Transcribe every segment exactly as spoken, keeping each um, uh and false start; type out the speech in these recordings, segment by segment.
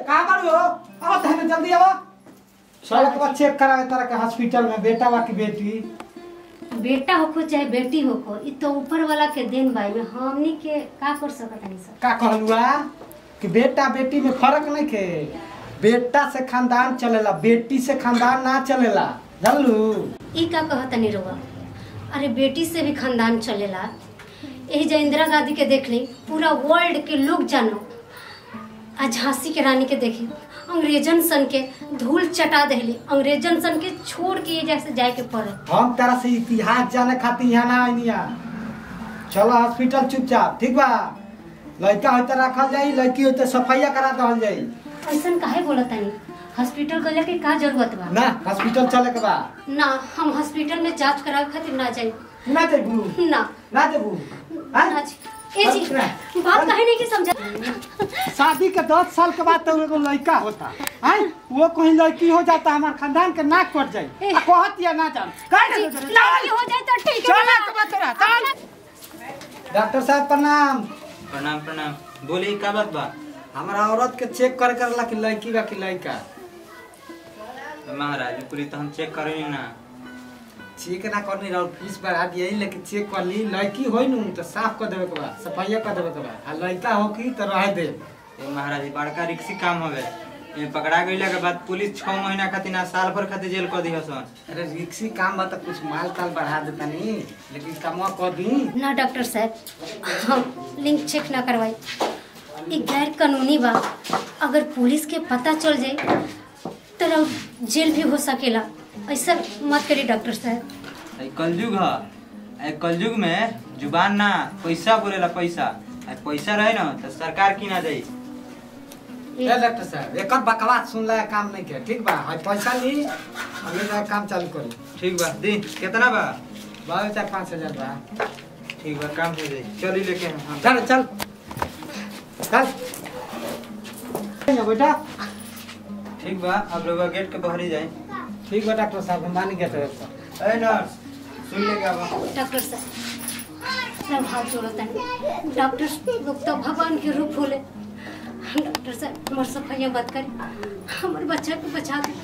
कहां बारू हो आओ तहने जल्दी आओ चल के बाद चेक करावे तारा के हॉस्पिटल में बेटा बा की बेटी बेटा होको चाहे बेटी होको ई तो ऊपर वाला के देन बाई में हमनी के का कर सकत नहीं सर का कहलुआ कि बेटा बेटी में फर्क नहीं के बेटा से खानदान चलेला बेटी से खानदान ना चलेला जानलू ई का कहत नहीं रोवा अरे बेटी से भी खानदान चलेला यही जो इंदिरा गांधी के देख ली पूरा वर्ल्ड के लोग जानो आज झांसी के रानी के देखे अंग्रेजन सन के धूल चटा देली अंग्रेजन सन के छोड़ के ये जैसे जाए के पड़े हम तरह से इतिहास जाने खातिर यहाँ ना आइनिया चलो हॉस्पिटल चुपचाप ठीक बा लड़का होते रखल जाई लड़की होते सफाइया करा दहल जाई ऐसा काहे बोलत नहीं हॉस्पिटल गले के का जरूरत बा ना हॉस्पिटल चले के बा ना हम हॉस्पिटल में जांच करावे खातिर ना जाई ना देबू ना ना देबू हां ए जी बात काहे नहीं की समझा शादी के दस साल के बाद तो एगो लड़का होता है वो कहीं लड़की हो जाता हमारे खानदान के नाक कट जाए कहत या ना जान लड़की हो जाए तो ठीक है चल के बात रहा चल डॉक्टर साहब प्रणाम प्रणाम प्रणाम बोली का बात बा हमारा औरत के चेक कर करला कि लड़की बा कि लड़का महाराज पूरी तो हम चेक करें ना चेक ना करनी रहो फीस बढ़ा दिए लेकिन चेक कर ली लड़की होई नु तो साफ कर देवे के बा सफाई कर देवे के बा आ लड़का हो की तो रह दे ए महाराज बड़का रिक्सी काम हवे ए पकड़ा गइला के बाद पुलिस छह महीना खातिर ना साल भर खातिर जेल कर दी हसन अरे रिक्सी काम बा तो कुछ माल ताल बढ़ा देता नहीं लेकिन कमवा कर दी ना डॉक्टर साहब हम लिंक चेक ना करवाई ये गैर कानूनी बा अगर पुलिस के पता चल जाए तो जेल भी हो सकेला ऐसा मत करिए डॉक्टर साहब ए कलयुग ह ए कलयुग में जुबान ना पैसा बोलेला पैसा ए पैसा रहे ना तो सरकार की ना जाई ए डॉक्टर साहब एकर बकवास सुनला काम नहीं के ठीक बा है पैसा ली अगले का काम चालू करी ठीक बा दी कितना बा बारह चार पाँच हजार बा ठीक बा काम हो जाई चली लेके हम चल चल चल बेटा ठीक बा अब लोग गेट के बाहर ही जाए ठीक बा डॉक्टर साहब हम मानी गेट पर ए नर्स सुन ले क्या बा डॉक्टर साहब सब हाथ जोड़ता है डॉक्टर लोग तो भगवान के रूप होले डॉक्टर साहब हमार सफाइया मत करी हमारे बच्चा को बचा दे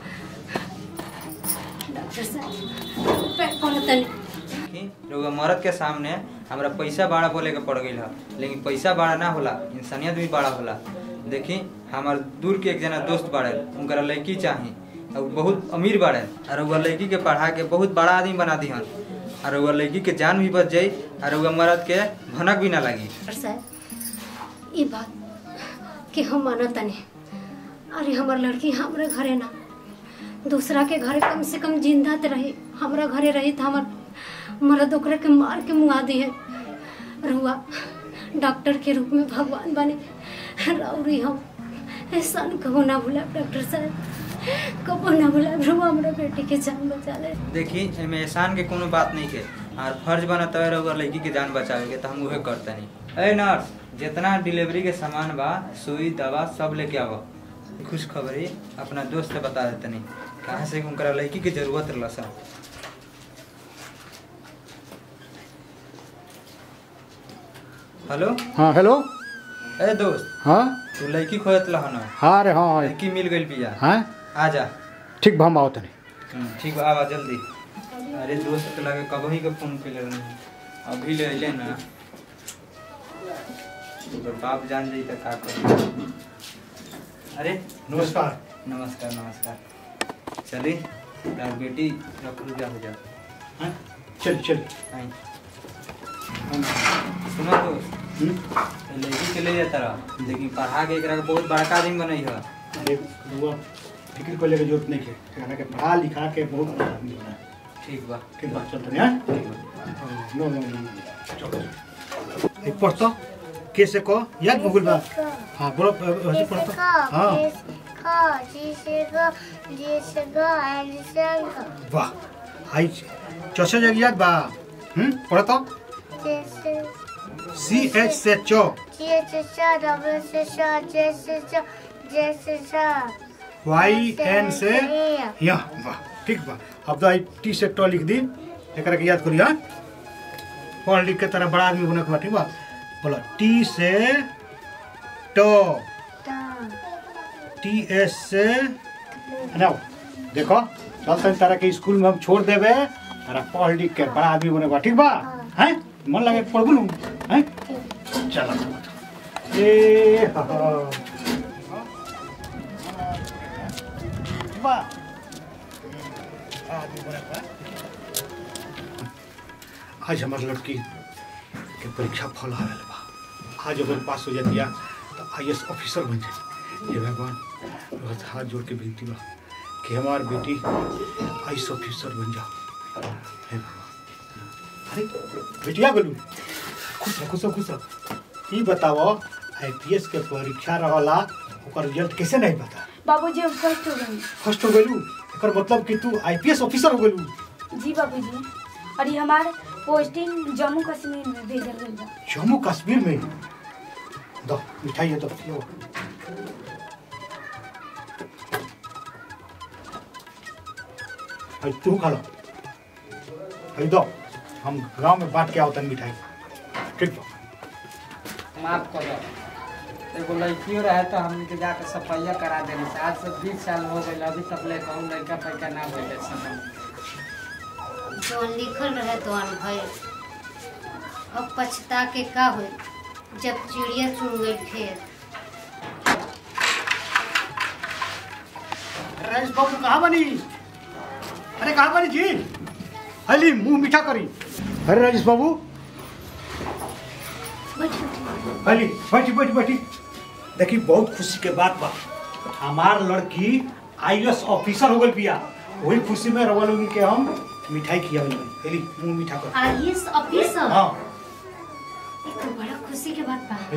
डॉक्टर साहब पेट पड़ता नहीं लोग मर्द के सामने हमरा पैसा बड़ा बोले के पड़ गई है लेकिन पैसा बड़ा ना होला इंसानियत भी बड़ा होला देखी हमार दूर के एक जना दोस्त बाड़े उनका लड़की चाहिए और बहुत अमीर बाड़े और वह लड़की के पढ़ा के बहुत बड़ा आदमी बना दी हन और वह लड़की के जान भी बच जाये और वह मर्द के भनक भी ना लगी सर ये बात कि हम मानता नहीं अरे हमार लड़की हमारे घरे ना दूसरा के घरे कम से कम जिंदा तो रही हमारा घरे रही तो हमार मर्द ओकरा के मार के मुआ दी है रुआ डॉक्टर के रूप में भगवान बने रौरी हम एहसान कबो ना भूला डॉक्टर साहब कबो ना भूला रुआ हमरा बेटी के जान बचा ले देखी एमे एहसान के कोनो बात नहीं के और फर्ज बनता है अगर लड़की के जान बचावे के तो हम उहे करते नहीं ए नर्स जितना डिलीवरी के सामान बा सुई दवा सब लेके आवो खुश खबरी अपना दोस्त से बता देते नहीं कहाँ से उनका लड़की की जरूरत रहा सा हेलो हाँ हेलो ए दोस्त हाँ तू लड़की खोजत लहन हाँ रे हाँ लड़की मिल गई बिया हाँ आ जा ठीक बा हम आओ तनी ठीक बा आवा जल्दी अरे दोस्त के लगे कब ही के फोन पे ले अभी ले अइले ना तो बाप जान जाई त का कर अरे नमस्कार नमस्कार नमस्कार चली यार बेटी रख जा हो जा हां चल चल आई सुनो दोस्त लड़की के ले जाता रहा लेकिन पढ़ा के एकरा बहुत बड़का आदमी बनई है अरे रुआ फिक्र को लेके जरूरत नहीं है कहना के पढ़ा लिखा के बहुत बड़ा आदमी बना ठीक बा ठीक बात चल तनी हां नो नो नो एक पढ़तो कैसे को याद भूल बा हां बोलो वैसे पढ़तो हां खा जी से ग जी से ग एल से ग वाह हाई चौसे जग याद बा हम पढ़तो जैसे सी एच से चो जी से चा डबल से चा जैसे चा जैसे चा वाई एन से या वाह ठीक बा अब तो आई टी से टो लिख दी एकरा के याद करी हां पढ़ लिख के तरह बड़ा आदमी बने के बा ठीक बा बोलो टी से टो टी एस से ना देखो चल तनी तारा के स्कूल में हम छोड़ देबे तारा पढ़ लिख के बड़ा आदमी बने बा ठीक बा हैं मन लगे पढ़बू नु हैं चल ए हा बा आदमी बने बा आज हमार लड़की के परीक्षा फल आ रहा बा आज अगर पास हो जाती तो आई एस ऑफिसर बन जाए ये भगवान बहुत हाथ जोड़ के विनती बा कि हमार बेटी आई एस ऑफिसर बन जाओ हे भगवान अरे बेटिया बोलू खुश रहो खुश रहो खुश रहो ये बताओ आई पी एस के परीक्षा रहला ओकर रिजल्ट कैसे नहीं पता बाबूजी हम फर्स्ट हो गए फर्स्ट हो गेलू एकर मतलब कि तू आई पी एस ऑफिसर हो गेलू जी बाबूजी और ये हमारे पोस्टिंग जम्मू कश्मीर में भेजल गई बा जम्मू कश्मीर में दो मिठाई है तो लो अरे तू खा लो अरे दो हम गांव में बांट के आओ तन मिठाई ठीक बा माफ कर दो एगो लड़कियों रहे तो हमने के जाकर सफाइया करा देने से आज से बीस साल हो गए अभी तक ले कहूँ लड़का पैका ना भेजे समय जो लिखल रहे तो भाई अब पछता के का हो जब चिड़िया चुन गई फिर राजेश बाबू कहाँ बनी अरे कहाँ बनी जी हली मुंह मीठा करी अरे राजेश बाबू हली बैठी बैठी बैठी देखी बहुत खुशी के बात बा हमार लड़की आई ए एस ऑफिसर हो गई बिया वही खुशी में रवा लोगी के हम मिठाई किया हली मुंह मीठा कर आई ए एस ऑफिसर हाँ ये तो बड़ा खुशी के बात बा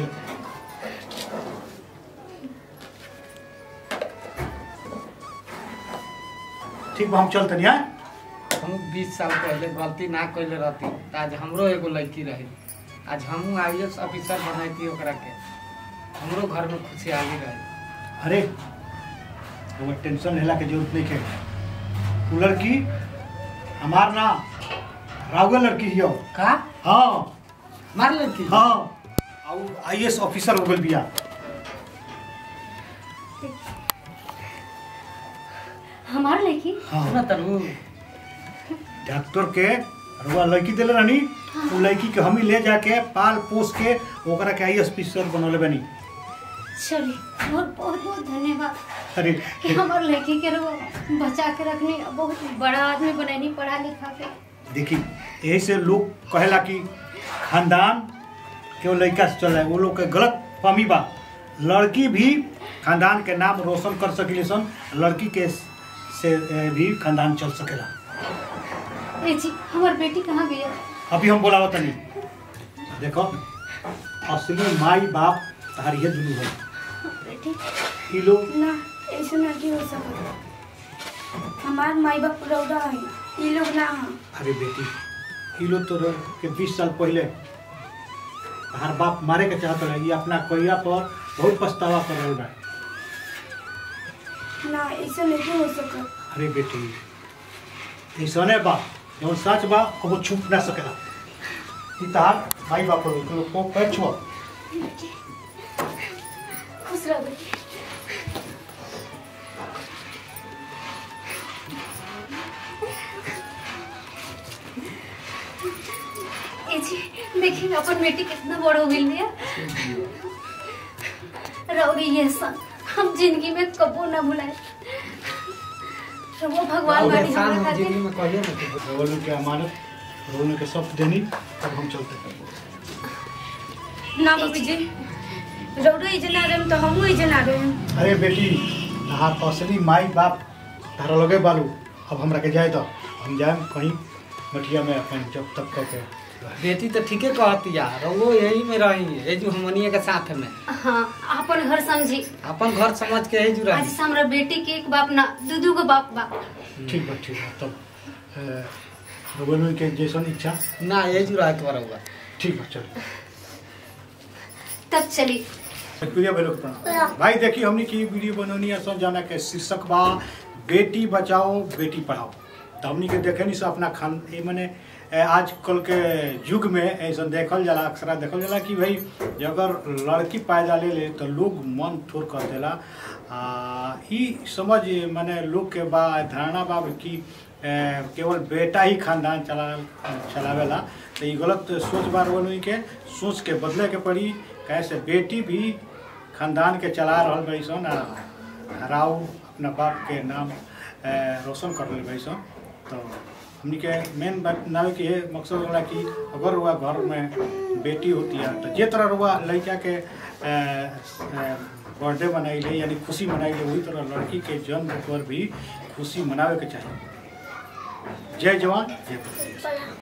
ठीक बा हम चलते नहीं आए हम बीस साल पहले गलती ना कैले रहती तो आज हमरो एगो लड़की रही आज हमहू आई ए एस ऑफिसर बनैती ओकरा के हमरो घर में खुशहाली रही अरे वो टेंशन लेला के जरूरत नहीं है वो लड़की हमार ना राउगा लड़की हियो का हाँ मार लड़की हाँ और आई ए एस ऑफिसर हो गई बिया हमार लड़की हाँ सुना तनु डॉक्टर के रुआ लड़की दिले रहनी वो लड़की के हम ही ले जाके पाल पोस के ओकरा के आई ए एस ऑफिसर बनौले बनी चलिए बहुत बहुत बहुत धन्यवाद अरे कि हमार लड़की के रो बचा के रखनी बहुत बड़ा आदमी बनैनी पढ़ा लिखा के देखी यही से लोग कहेला कि खानदान केवल लड़का से चल रहा है वो लोग के गलत फहमी बा लड़की भी खानदान के नाम रोशन कर सकेली सन लड़की के से भी खानदान चल सकेला ए जी हमार बेटी कहाँ गई है अभी हम बोलावा तनी देखो असली माई बाप तार ये दुनू है बेटी ई लोग ना ऐसे नहीं हो सकता हमार माई बाप रौदा है ये लोग ना हैं अरे बेटी ई लोग तो रह के बीस साल पहले हर बाप मारे के चाहत रहे ये अपना कोइया पर बहुत पछतावा कर रहा है ना ऐसे नहीं हो सकता अरे बेटी ऐसा नहीं बा जब सच बा को छुप ना सकेला ई तार माई बाप को को पैर छुआ खुश रहो बेटी ए जी देखिए अपन बेटी कितना बड़ा हो गई है रौरी ये सन हम जिंदगी में कबो ना भुलाए तो वो भगवान बाड़ी हमरा खातिर जिंदगी में कहिए ना कि रोल के अमानत रोल के सब देनी तब हम चलते हैं ना बाबूजी रौदा इजे ना रहे तो हमहू इजे ना रहे अरे बेटी तहार असली माई बाप तारा लगे बालू अब हमरा के जाए तो हम जाए कहीं मठिया में अपन जब तक करके बेटी तो ठीके कहती यार वो यही में रही है जो हमनिया के साथ में हाँ अपन घर समझी अपन घर समझ के ही जुड़ा आज से हमरा बेटी के एक बाप ना दू दू गो बाप बा ठीक बा ठीक बा तब रोल के जैसन इच्छा ना यही जुड़ा के हुआ ठीक बा चलो तब चली प्रिय भाई लोग प्रणाम। भाई देखिए हमने की वीडियो बनौनी है सब जाना के शीर्षक बा बेटी बचाओ बेटी पढ़ाओ तो हमने के देखे नहीं सब अपना खान ये मैंने आजकल के युग में ऐसा देखल जाला अक्सर देखल जाला कि भाई अगर लड़की पैदा ले ले तो लोग मन थोड़ कर देला आ ई समझ माने लोग के बा धारणा बा कि ए, केवल बेटा ही खानदान चला चलावेला तो ये गलत सोच बार बनी के सोच के बदले के पड़ी। कैसे बेटी भी खानदान के चला रहल बड़ी सन आ हराऊ अपना बाप के नाम ए, रोशन कर रहे बड़ी सन। तो हमनी के मेन बात ना कि ये मकसद होला कि अगर हुआ घर में बेटी होती है तो जे तरह हुआ लड़का के बर्थडे मनाइले यानी खुशी मनाइले वही तरह लड़की के जन्म पर भी खुशी मनावे के चाहिए। जय जवान जय किसान।